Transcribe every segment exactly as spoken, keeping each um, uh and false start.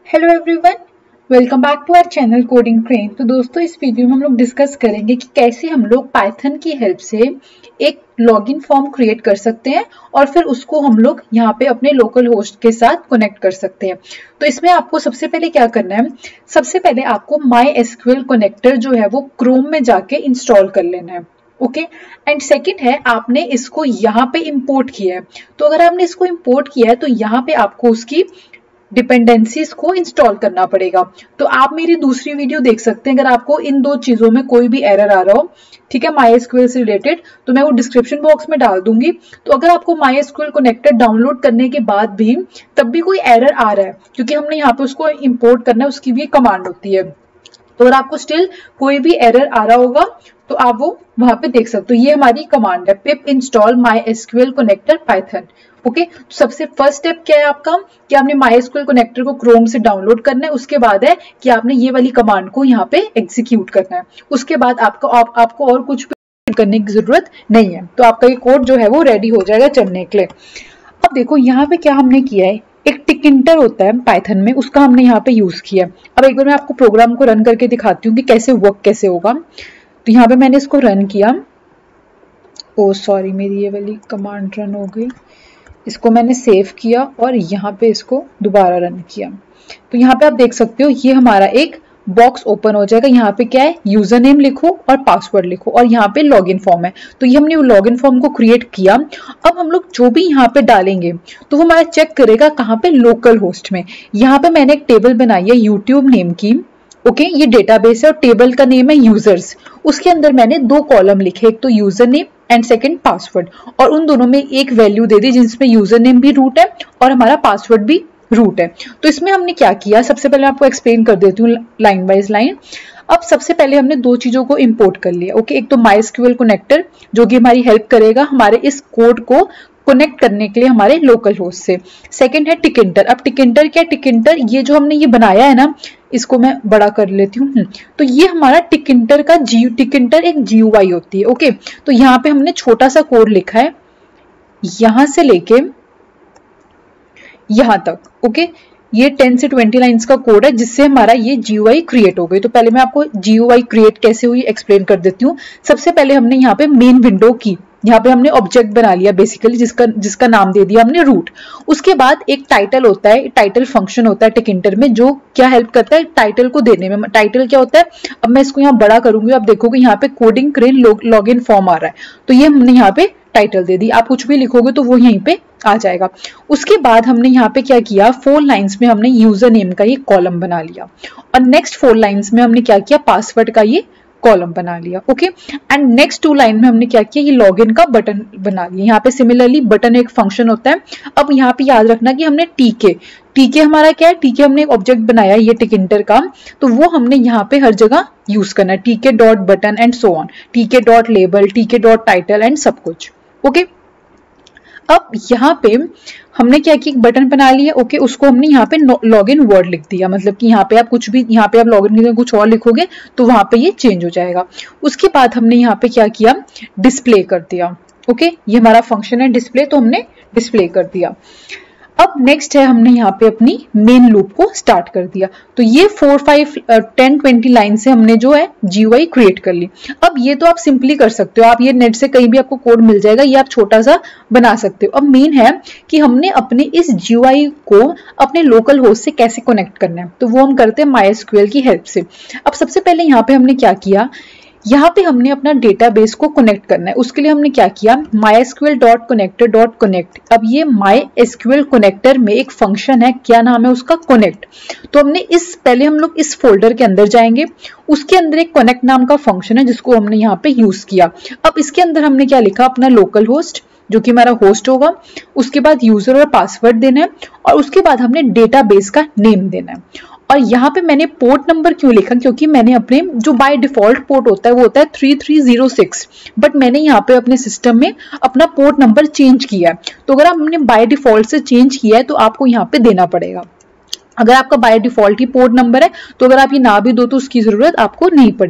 Hello everyone, welcome back to our channel coding train. तो दोस्तों, इस वीडियो में हम लोग डिस्कस करेंगे कि कैसे हम लोग पाइथन की हेल्प से एक लॉगिन फॉर्म क्रिएट कर सकते हैं और फिर उसको हम लोग यहाँ पे अपने लोकल होस्ट के साथ कनेक्ट कर सकते हैं। तो इसमें आपको सबसे पहले क्या करना है, सबसे पहले आपको माई एसक्यूएल कनेक्टर जो है वो क्रोम में जाके इंस्टॉल कर लेना है। ओके एंड सेकंड है, आपने इसको यहाँ पे इंपोर्ट किया है। तो अगर आपने इसको इंपोर्ट किया है तो यहाँ पे आपको उसकी डिपेंडेंसीज को इंस्टॉल करना पड़ेगा। तो आप मेरी दूसरी वीडियो देख सकते हैं अगर आपको इन दो चीजों में कोई भी एरर आ रहा हो, ठीक है, माई एसक्यूएल से रिलेटेड, तो मैं वो डिस्क्रिप्शन बॉक्स में डाल दूंगी। तो अगर आपको माई एसक्यूएल कनेक्टर डाउनलोड करने के बाद भी तब भी कोई एरर आ रहा है, क्योंकि हमने यहाँ पे उसको इंपोर्ट करना है, उसकी भी कमांड होती है, तो अगर आपको स्टिल कोई भी एरर आ रहा होगा तो आप वो वहां पे देख सकते हो। ये हमारी कमांड है, pip install my SQL connector Python. Okay, तो सबसे फर्स्ट स्टेप क्या है आपका कि आपने माई एसक्यूएल कनेक्टर को क्रोम से डाउनलोड करना है। उसके बाद है कि आपने ये वाली कमांड को यहाँ पे एग्जीक्यूट करना है। उसके बाद आपको आप, आपको और कुछ भी करने की जरूरत नहीं है। तो आपका ये कोड जो है वो रेडी हो जाएगा चलने के लिए। अब देखो यहाँ पे क्या हमने किया है, एक टिकिंटर होता है पाइथन में, उसका हमने यहाँ पे यूज किया। अब एक बार मैं आपको प्रोग्राम को रन करके दिखाती हूँ कि कैसे वर्क कैसे होगा। तो यहाँ पे मैंने इसको रन किया। ओ सॉरी, मेरी ये वाली कमांड रन हो गई। इसको मैंने सेव किया और यहाँ पे इसको दोबारा रन किया। तो यहाँ पे आप देख सकते हो ये हमारा एक बॉक्स ओपन हो जाएगा। यहाँ पे क्या है, यूजर नेम लिखो और पासवर्ड लिखो और यहाँ पे लॉगिन फॉर्म है। तो ये हमने लॉगिन फॉर्म को क्रिएट किया। अब हम लोग जो भी यहाँ पे डालेंगे तो वो हमारा चेक करेगा कहाँ पे, लोकल होस्ट में। यहाँ पे मैंने एक टेबल बनाई है यूट्यूब नेम की। ओके okay, ये डेटाबेस है और टेबल का नेम है यूजर्स। उसके अंदर मैंने दो कॉलम लिखे, एक तो user name and second password, और उन दोनों में एक वैल्यू दे दी जिसमें यूजर नेम भी रूट है और हमारा पासवर्ड भी रूट है। तो इसमें हमने क्या किया, सबसे पहले आपको एक्सप्लेन कर देती हूँ लाइन बाइज लाइन। अब सबसे पहले हमने दो चीजों को इंपोर्ट कर लिया। ओके, एक तो माई एसक्यूएल कनेक्टर जो कि हमारी हेल्प करेगा हमारे इस कोड को कनेक्ट करने के लिए हमारे लोकल होस्ट से। सेकंड है टिकिंटर। अब टिकिंटर क्या, टिकिंटर ये जो हमने ये बनाया है ना, इसको मैं बड़ा कर लेती हूँ। तो ये हमारा टिकिंटर का जी टिकिंटर एक जीयूआई होती है। ओके, तो यहाँ पे हमने छोटा सा कोड लिखा है यहां से लेके यहां तक। ओके, ये टेन से ट्वेंटी लाइंस का कोड है जिससे हमारा ये जीयूआई क्रिएट हो गई। तो पहले मैं आपको जीयूआई क्रिएट कैसे हुई एक्सप्लेन कर देती हूँ। सबसे पहले हमने यहाँ पे मेन विंडो की, यहाँ पे हमने ऑब्जेक्ट बना लिया बेसिकली, जिसका जिसका नाम दे दिया हमने रूट। उसके बाद एक टाइटल होता है, टाइटल फंक्शन होता है टिकिंटर में, जो क्या हेल्प करता है टाइटल को देने में। टाइटल क्या होता है, अब मैं इसको यहाँ बड़ा करूंगी, आप देखोगे यहाँ पे कोडिंग क्रेन लॉगिन फॉर्म आ रहा है। तो ये हमने यहाँ पे टाइटल दे दी। आप कुछ भी लिखोगे तो वो यहीं पे आ जाएगा। उसके बाद हमने यहाँ पे क्या किया, फोर लाइंस में हमने यूजर नेम का ये कॉलम बना लिया और नेक्स्ट फोर लाइंस में हमने क्या किया, पासवर्ड का ये कॉलम बना लिया। Okay, and next two line में हमने क्या किया, ये लॉगिन का बटन बना लिया। यहाँ पे सिमिलरली बटन एक फंक्शन होता है। अब यहाँ पे याद रखना कि हमने टीके टीके हमारा क्या है, टीके हमने एक ऑब्जेक्ट बनाया ये टिकिंटर का, तो वो हमने यहाँ पे हर जगह यूज करना है। Tk dot button and so on, tk dot label, tk dot title and सब कुछ। ओके, अब यहाँ पे हमने क्या किया, बटन बना लिया। ओके, उसको हमने यहाँ पे लॉगिन वर्ड लिख दिया, मतलब कि यहाँ पे आप कुछ भी, यहाँ पे आप लॉगिन के कुछ और लिखोगे तो वहां पे ये चेंज हो जाएगा। उसके बाद हमने यहाँ पे क्या किया, डिस्प्ले कर दिया। ओके, ये हमारा फंक्शन है डिस्प्ले, तो हमने डिस्प्ले कर दिया। अब नेक्स्ट है, हमने यहाँ पे अपनी मेन लूप को स्टार्ट कर दिया। तो ये four five ten twenty line से हमने जो है जीयूआई क्रिएट कर ली। अब ये तो आप सिंपली कर सकते हो, आप ये नेट से कहीं भी आपको कोड मिल जाएगा, ये आप छोटा सा बना सकते हो। अब मेन है कि हमने अपने इस जीयूआई को अपने लोकल होस्ट से कैसे कनेक्ट करना है, तो वो हम करते हैं माई एसक्यूएल की हेल्प से। अब सबसे पहले यहाँ पे हमने क्या किया, यहाँ पे हमने अपना डेटाबेस को कनेक्ट करना है। उसके लिए हमने क्या किया, my SQL dot connector dot connect. अब ये माई एसक्यूएल कनेक्टर में एक फंक्शन है, क्या नाम है उसका, कनेक्ट। तो हमने इस पहले हम लोग इस फोल्डर के अंदर जाएंगे, उसके अंदर एक कनेक्ट नाम का फंक्शन है जिसको हमने यहाँ पे यूज किया। अब इसके अंदर हमने क्या लिखा, अपना लोकल होस्ट जो कि हमारा होस्ट होगा, उसके बाद यूजर और पासवर्ड देना है और उसके बाद हमने डेटाबेस का नेम देना है। और यहाँ पे मैंने पोर्ट नंबर क्यों लिखा, क्योंकि मैंने अपने जो बाय डिफॉल्ट पोर्ट होता है वो होता है three three zero six, but मैंने यहाँ पे अपने सिस्टम में अपना पोर्ट नंबर चेंज किया है। तो अगर आपने बाय डिफॉल्ट से चेंज किया है तो आपको यहाँ पे देना पड़ेगा। अगर आपका बाय डिफॉल्ट ही पोर्ट नंबर है तो अगर आप ये ना भी दो तो उसकी जरूरत आपको नहीं पड़ेगी।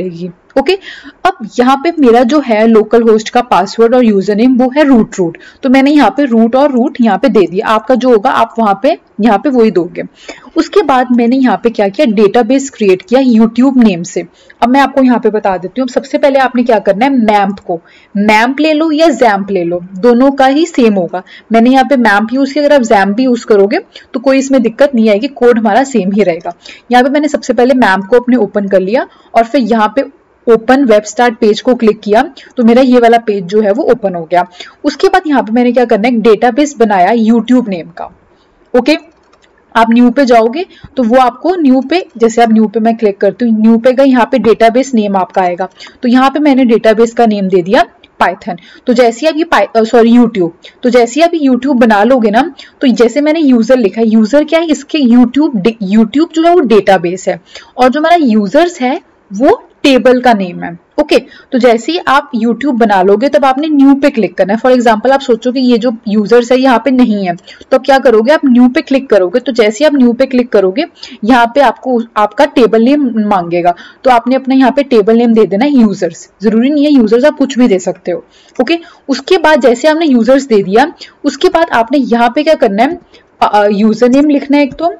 Okay okay? अब यहाँ पे मेरा जो है लोकल होस्ट का पासवर्ड और यूजर नेम वो है रूट रूट, तो मैंने यहाँ पे रूट और रूट यहाँ पे दे दिया। आपका जो होगा आप वहां पे यहाँ पे वही दोगे। उसके बाद मैंने यहाँ पे क्या किया, डेटाबेस क्रिएट किया यूट्यूब नेम से। अब मैं आपको यहाँ पे बता देती हूँ। सबसे पहले आपने क्या करना है, मैम्प को, मैम्प ले लो या जैम्प ले लो, दोनों का ही सेम होगा। मैंने यहाँ पे मैम्प यूज किया, अगर आप जैम्प भी यूज करोगे तो कोई इसमें दिक्कत नहीं आएगी, कोड हमारा सेम ही रहेगा। यहाँ पे मैंने सबसे पहले मैम्प को अपने ओपन कर लिया और फिर यहाँ पे ओपन वेब स्टार्ट पेज को क्लिक किया तो मेरा ये वाला पेज जो है वो ओपन हो गया। उसके बाद यहाँ पे मैंने क्या करना है, एक डेटाबेस बनाया यूट्यूब नेम का। ओके, आप न्यू पे जाओगे तो वो आपको न्यू पे, जैसे आप न्यू पे मैं क्लिक करती हूँ, न्यू पे का यहाँ पे डेटाबेस नेम आपका आएगा। तो यहाँ पे मैंने डेटाबेस का नेम दे दिया पाइथन। तो जैसे आप ये सॉरी यूट्यूब, तो जैसे आप यूट्यूब बना लोगे ना, तो जैसे मैंने यूजर लिखा है, यूजर क्या है, इसके यूट्यूब यूट्यूब जो है वो डेटाबेस है और जो हमारा यूजर्स है वो टेबल का नेम है। ओके okay, तो जैसे ही आप YouTube बना लोगे तब आपने न्यू पे क्लिक करना है। फॉर एग्जांपल आप सोचो कि ये जो यूजर्स है यहाँ पे नहीं है, तो आप क्या करोगे, आप न्यू पे क्लिक करोगे। तो जैसे ही आप न्यू पे क्लिक करोगे यहाँ पे आपको आपका टेबल नेम मांगेगा, तो आपने अपना यहाँ पे टेबल नेम दे देना है यूजर्स। जरूरी नहीं है यूजर्स, आप कुछ भी दे सकते हो। Okay okay? उसके बाद जैसे आपने यूजर्स दे दिया, उसके बाद आपने यहाँ पे क्या करना है, यूजर नेम लिखना है एक तो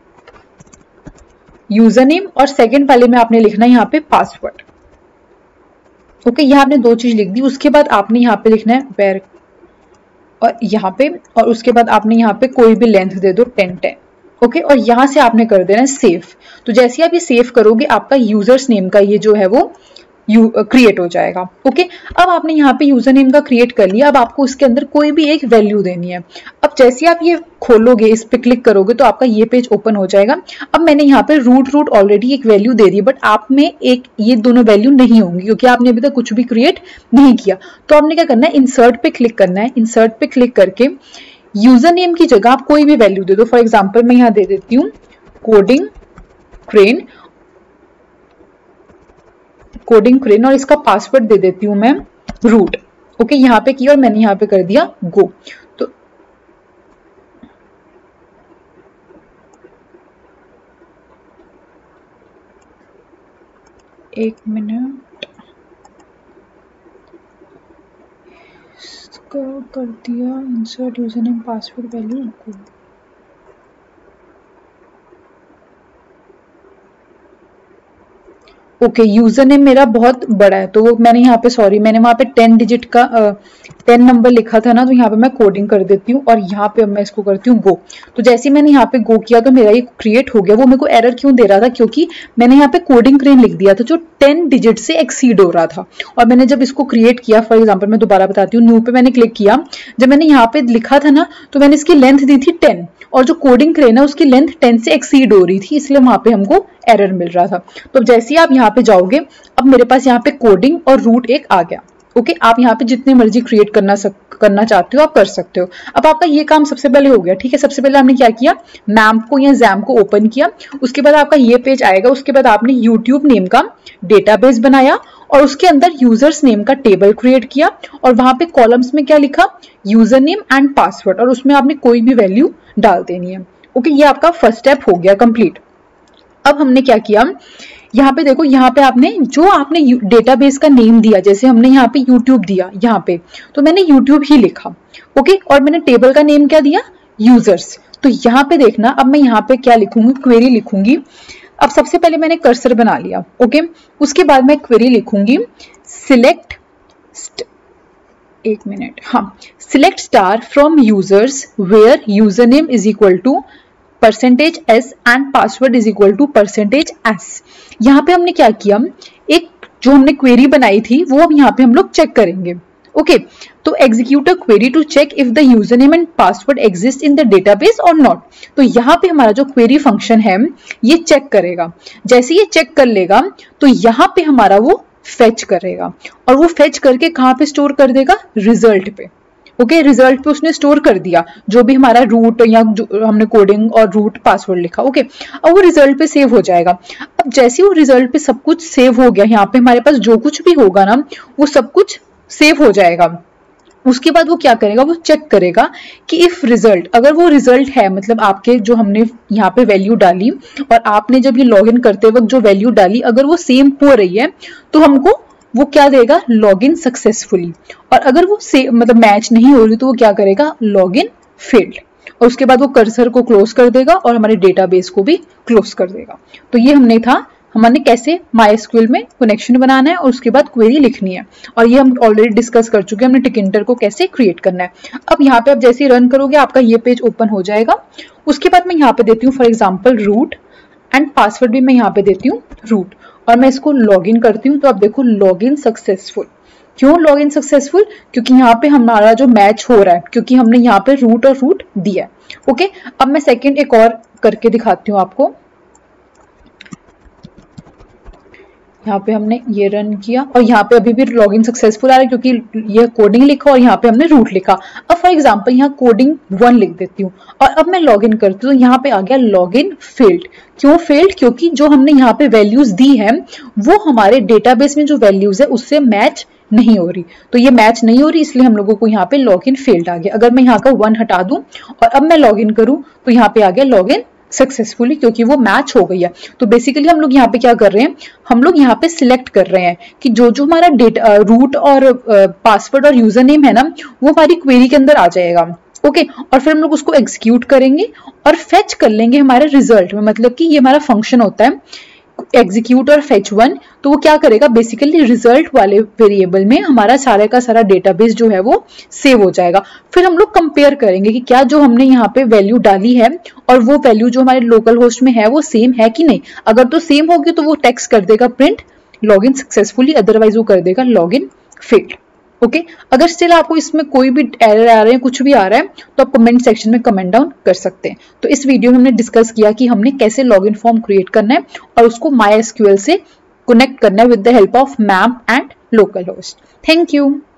यूजर नेम, और सेकेंड वाले में आपने लिखना है यहाँ पे पासवर्ड। ओके okay, यहाँ आपने दो चीज लिख दी। उसके बाद आपने यहाँ पे लिखना है वेर और यहाँ पे, और उसके बाद आपने यहाँ पे कोई भी लेंथ दे दो टेन टेन। ओके, और यहाँ से आपने कर देना है सेव। तो जैसे आप ये सेव करोगे आपका यूजर्स नेम का ये जो है वो यू क्रिएट हो जाएगा। ओके, अब आपने यहाँ पे यूजर नेम का क्रिएट कर लिया। अब आपको इसके अंदर कोई भी एक वैल्यू देनी है। अब जैसे आप ये खोलोगे, इस पे क्लिक करोगे तो आपका ये पेज ओपन हो जाएगा। अब मैंने यहाँ पे रूट रूट ऑलरेडी एक वैल्यू दे दी, बट आप में एक ये दोनों वैल्यू नहीं होंगी क्योंकि आपने अभी तक कुछ भी क्रिएट नहीं किया। तो आपने क्या करना है, इंसर्ट पे क्लिक करना है। इंसर्ट पे क्लिक करके यूजर नेम की जगह आप कोई भी वैल्यू दे दो। फॉर एग्जाम्पल मैं यहाँ दे देती हूँ कोडिंग क्रेन, कोडिंग क्रेन, और इसका पासवर्ड दे देती हूं मैं रूट। ओके, यहाँ पे किया और मैंने यहाँ पे कर दिया गो। तो एक मिनट, इसका कर दिया insert user name password value go. Okay okay, user name मेरा बहुत बड़ा है तो वो मैंने यहाँ पे, सॉरी मैंने वहां पे टेन डिजिट का टेन नंबर लिखा था ना, तो यहाँ पे मैं कोडिंग कर देती हूँ और यहाँ पे मैं इसको करती हूँ गो। तो जैसे मैंने यहाँ पे गो किया तो मेरा ये क्रिएट हो गया। वो मेरे को एरर क्यों दे रहा था, क्योंकि मैंने यहाँ पे कोडिंग क्रेन लिख दिया था जो टेन डिजिट से एक्सीड हो रहा था। और मैंने जब इसको क्रिएट किया, फॉर एग्जाम्पल मैं दोबारा बताती हूँ, न्यू पे मैंने क्लिक किया, जब मैंने यहाँ पे लिखा था ना तो मैंने इसकी लेंथ दी थी टेन, और जो कोडिंग क्रेन है उसकी लेंथ टेन से एक्सीड हो रही थी, इसलिए वहां पे हमको एरर मिल रहा था। तो जैसे ही आप यहाँ पे जाओगे, अब मेरे पास यहाँ पे कोडिंग और रूट एक आ गया। ओके okay, आप यहाँ पे जितने मर्जी क्रिएट करना सक, करना चाहते हो आप कर सकते हो। अब आपका ये काम सबसे पहले हो गया। ठीक है, सबसे पहले आपने क्या किया, मैम्प को या जैम्प को ओपन किया। उसके बाद आपका ये पेज आएगा। उसके बाद आपने यूट्यूब नेम का डेटाबेस बनाया और उसके अंदर यूजर्स नेम का टेबल क्रिएट किया और वहां पे कॉलम्स में क्या लिखा, यूजर नेम एंड पासवर्ड, और उसमें आपने कोई भी वैल्यू डाल देनी है। ओके okay, ये आपका फर्स्ट स्टेप हो गया कंप्लीट। अब हमने क्या किया, यहाँ पे देखो, यहाँ पे आपने जो आपने डेटाबेस का नेम दिया, जैसे हमने यहाँ पे यूट्यूब दिया, यहाँ पे तो मैंने यूट्यूब ही लिखा। ओके, और मैंने टेबल का नेम क्या दिया, यूजर्स। तो यहाँ पे देखना, अब मैं यहाँ पे क्या लिखूंगी, क्वेरी लिखूंगी। अब सबसे पहले मैंने कर्सर बना लिया। ओके, उसके बाद मैं क्वेरी लिखूंगी सिलेक्ट, एक मिनट, हाँ, select star from users where user name is equal to percentage S and password is equal to percentage S. यहाँ पे हमने क्या किया, एक जो हमने क्वेरी बनाई थी वो अब यहाँ पे हम लोग चेक करेंगे। ओके okay, तो execute a query to check if the user name and password exist in the database और नॉट। तो यहाँ पे हमारा जो क्वेरी फंक्शन है ये चेक करेगा। जैसे ये चेक कर लेगा तो यहाँ पे हमारा वो फेच करेगा, और वो फेच करके कहाँ पे स्टोर कर देगा, रिजल्ट पे। ओके okay, रिजल्ट पे उसने स्टोर कर दिया जो भी हमारा रूट या जो हमने कोडिंग और रूट पासवर्ड लिखा। ओके okay, अब वो रिजल्ट पे सेव हो जाएगा। अब जैसे वो रिजल्ट पे सब कुछ सेव हो गया, यहाँ पे हमारे पास जो कुछ भी होगा ना वो सब कुछ सेव हो जाएगा। उसके बाद वो क्या करेगा, वो चेक करेगा कि इफ रिजल्ट, अगर वो रिजल्ट है, मतलब आपके जो हमने यहाँ पे वैल्यू डाली और आपने जब ये लॉगिन करते वक्त जो वैल्यू डाली, अगर वो सेम हो रही है तो हमको वो क्या देगा, लॉगिन सक्सेसफुली। और अगर वो से मतलब मैच नहीं हो रही तो वो क्या करेगा, लॉगिन फेल्ड। और उसके बाद वो कर्सर को क्लोज कर देगा और हमारे डेटाबेस को भी क्लोज कर देगा। तो ये हमने था, हमने कैसे माइस्क्यूएल में कनेक्शन बनाना है और उसके बाद क्वेरी लिखनी है, और ये हम ऑलरेडी डिस्कस कर चुके हैं, हमने टिकिंटर को कैसे क्रिएट करना है। अब यहाँ पे आप जैसे ही रन करोगे आपका ये पेज ओपन हो जाएगा। उसके बाद मैं यहाँ पे देती हूँ for example root, and password भी मैं यहाँ पे देती हूँ रूट, और मैं इसको लॉग इन करती हूँ। तो आप देखो लॉग इन सक्सेसफुल। क्यों लॉग इन सक्सेसफुल, क्योंकि यहाँ पे हमारा जो मैच हो रहा है, क्योंकि हमने यहाँ पे रूट और रूट दिया है। ओके, अब मैं सेकेंड एक और करके दिखाती हूँ आपको। यहाँ पे हमने ये रन किया और यहाँ पे अभी भी लॉगिन सक्सेसफुल आ रहा है क्योंकि ये कोडिंग लिखा और यहाँ पे हमने रूट लिखा। अब फॉर एग्जांपल यहाँ कोडिंग वन लिख देती हूँ और अब मैं लॉगिन करती हूँ, तो यहाँ पे आ गया लॉगिन फेल्ड। क्यों फेल्ड, क्योंकि जो हमने यहाँ पे वैल्यूज दी है वो हमारे डेटाबेस में जो वैल्यूज है उससे मैच नहीं हो रही। तो ये मैच नहीं हो रही, इसलिए हम लोगों को यहाँ पे लॉगिन फेल्ड आ गया। अगर मैं यहाँ का वन हटा दूं और अब मैं लॉगिन करूं तो यहाँ पे आ गया लॉगिन सक्सेसफुली, क्योंकि वो मैच हो गई है। तो बेसिकली हम लोग यहाँ पे क्या कर रहे हैं, हम लोग यहाँ पे सिलेक्ट कर रहे हैं कि जो जो हमारा डेटा रूट और पासवर्ड और यूजर नेम है ना, वो हमारी क्वेरी के अंदर आ जाएगा। ओके okay, और फिर हम लोग उसको एग्जीक्यूट करेंगे और फेच कर लेंगे हमारे रिजल्ट में। मतलब कि ये हमारा फंक्शन होता है एग्जीक्यूट और फेच वन। तो वो क्या करेगा, बेसिकली रिजल्ट वाले वेरिएबल में हमारा सारे का सारा डेटाबेस जो है वो सेव हो जाएगा। फिर हम लोग कंपेयर करेंगे कि क्या जो हमने यहाँ पे वैल्यू डाली है और वो वैल्यू जो हमारे लोकल होस्ट में है वो सेम है कि नहीं। अगर तो सेम होगी तो वो टेक्स्ट कर देगा प्रिंट लॉगिन सक्सेसफुली, अदरवाइज वो कर देगा लॉगिन फेल्ड। Okay okay? अगर स्टिल आपको इसमें कोई भी एरर आ रहे हैं, कुछ भी आ रहा है, तो आप कमेंट सेक्शन में कमेंट डाउन कर सकते हैं। तो इस वीडियो में हमने डिस्कस किया कि हमने कैसे लॉगिन फॉर्म क्रिएट करना है और उसको माई एस क्यू एल से कनेक्ट करना है with the help of map and local host. Thank you.